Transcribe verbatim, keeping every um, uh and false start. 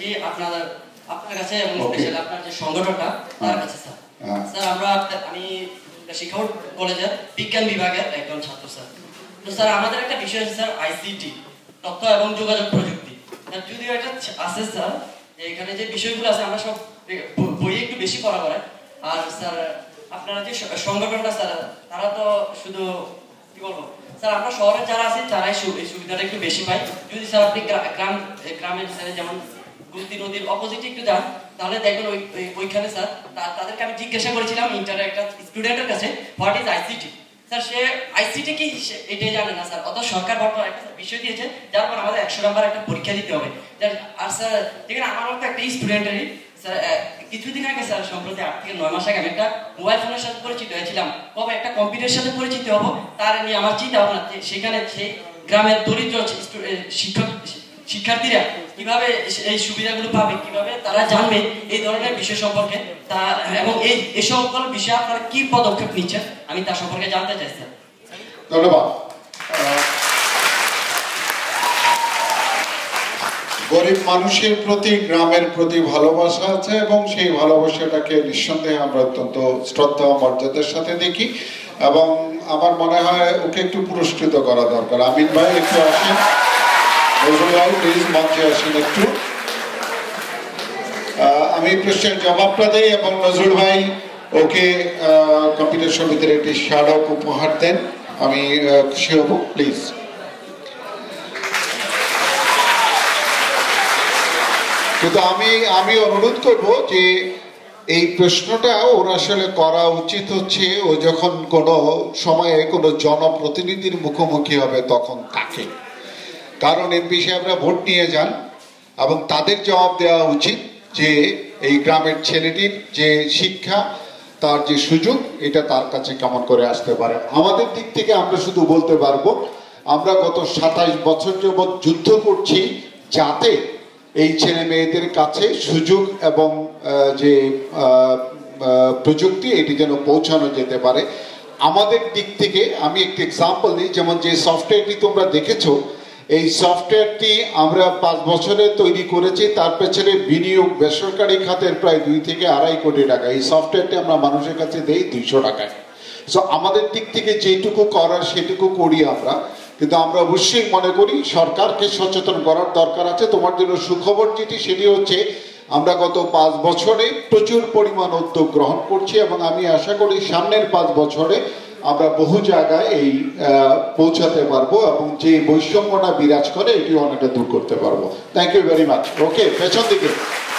এটি আপনার আপনার কাছে এবং স্পেশালি আপনার যে সংগঠনটা তার কাছে স্যার। স্যার আমরা আমি শিক্ষা কলেজের বিজ্ঞান বিভাগের একজন ছাত্র স্যার। তো স্যার আমাদের একটা বিষয় আছে স্যার আইসিটি, তথ্য এবং যোগাযোগ প্রযুক্তি। যদিও এটা আছে স্যার, এখানে যে বিষয়গুলো আছে আমরা সব বইয়ে একটু বেশি পড়া করে। আর স্যার আপনারা যে সংগঠনটা স্যার, তারা তো শুধু কি বলবো স্যার, আমরা শহরে যারা আছি তারাই এই সুবিধাটা একটু বেশি পাই। যদি স্যার আপনি গ্রাম গ্রামের স্যার যেমন গুলতি নদীর অপোজিটে একটু যান, তাহলে দেখবেন ওই ওইখানে স্যার তাদেরকে আমি জিজ্ঞাসা করেছিলাম ইন্টারে একটা স্টুডেন্টের কাছে, হোয়াট ইজ আইসিটি। স্যার সে আইসিটি কি এটাই জানে না স্যার। অত সরকার বর্তমানে একটা বিষয় দিয়েছে যার পর আমাদের একশো নাম্বার একটা পরীক্ষা দিতে হবে। আর স্যার দেখেন আমার মতো একটা স্টুডেন্টেরই স্যার কিছুদিন আগে স্যার সম্প্রতি আট থেকে নয় মাস আগে আমি একটা মোবাইল ফোনের সাথে পরিচিত হয়েছিলাম, কবে একটা কম্পিউটারের সাথে পরিচিত হবো তার নিয়ে আমার চিন্তা ভাবনা সেখানে সেই গ্রামের দরিদ্র শিক্ষক শিক্ষার্থীরা কিভাবে এই সুবিধাগুলো পাবে, কিভাবে তারা জানবে এই ধরনের বিষয় সম্পর্কে, তা এবং এই এই সকল বিষয়ে আপনারা কি পদক্ষেপ নিচ্ছেন আমি তার সম্পর্কে জানতে চাই স্যার। ধন্যবাদ। গরিব মানুষের প্রতি গ্রামের প্রতি ভালোবাসা আছে এবং সেই ভালোবাসাটাকে নিঃসন্দেহে আমরা অত্যন্ত শ্রদ্ধা ও মর্যাদার সাথে দেখি এবং আমার মনে হয় ওকে একটু পুরস্কৃত করা দরকার। আমিন ভাই একটু আসেন, নজরুল ভাই প্লিজ মঞ্চে আসেন একটু। আমি প্রশ্নের জবাবটা দেই এবং নজরুল ভাই ওকে কম্পিউটার সমিতির একটি স্মারক উপহার দেন, আমি খুশি হব। প্লিজ। কিন্তু আমি আমি অনুরোধ করব যে এই প্রশ্নটা ওর আসলে করা উচিত হচ্ছে ও যখন কোনো সময়ে কোনো জনপ্রতিনিধির মুখোমুখি হবে তখন তাকে, কারণ এমপি সাহেবরা ভোট নিয়ে যান এবং তাদের জবাব দেওয়া উচিত যে এই গ্রামের ছেলেটির যে শিক্ষা, তার যে সুযোগ, এটা তার কাছে কেমন করে আসতে পারে। আমাদের দিক থেকে আমরা শুধু বলতে পারবো আমরা গত সাতাইশ বছর যাবৎ যুদ্ধ করছি যাতে এই ছেলে মেয়েদের কাছে সুযোগ এবং যে প্রযুক্তি এটি যেন পৌঁছানো যেতে পারে। আমাদের দিক থেকে আমি একটি এক্সাম্পল দিই, যেমন যে সফটওয়্যারটি তোমরা দেখেছো, এই সফটওয়্যারটি আমরা পাঁচ বছরে তৈরি করেছি, তার পেছনে বিনিয়োগ বেসরকারি খাতের প্রায় দুই থেকে আড়াই কোটি টাকা। এই সফটওয়্যারটি আমরা মানুষের কাছে দেই দুইশো টাকায়। সো আমাদের দিক থেকে যেটুকু করার সেটুকু করি আমরা, কিন্তু আমরা অবশ্যই মনে করি সরকারকে সচেতন করার দরকার আছে। তোমার জন্য সুখবর যেটি, সেটি হচ্ছে আমরা গত পাঁচ বছরে প্রচুর পরিমাণ উদ্যোগ গ্রহণ করছি এবং আমি আশা করি সামনের পাঁচ বছরে আমরা বহু জায়গায় এই পৌঁছাতে পারবো এবং যে বৈষম্যটা বিরাজ করে এটি অনেকটা দূর করতে পারবো। Thank you very much. Okay, পেছন দিকে।